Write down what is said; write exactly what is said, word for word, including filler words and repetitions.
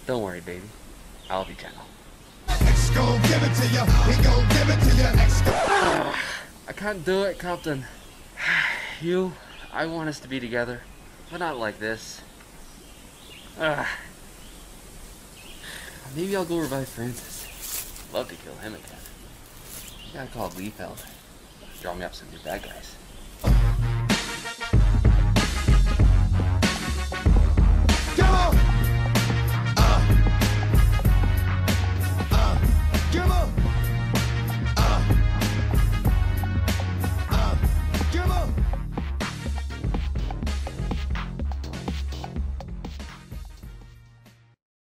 Don't worry, baby. I'll be gentle. I can't do it, Captain. You, I want us to be together, but not like this. Ugh. Maybe I'll go revive Francis. Love to kill him again. You gotta call Liefeld. Draw me up some new bad guys.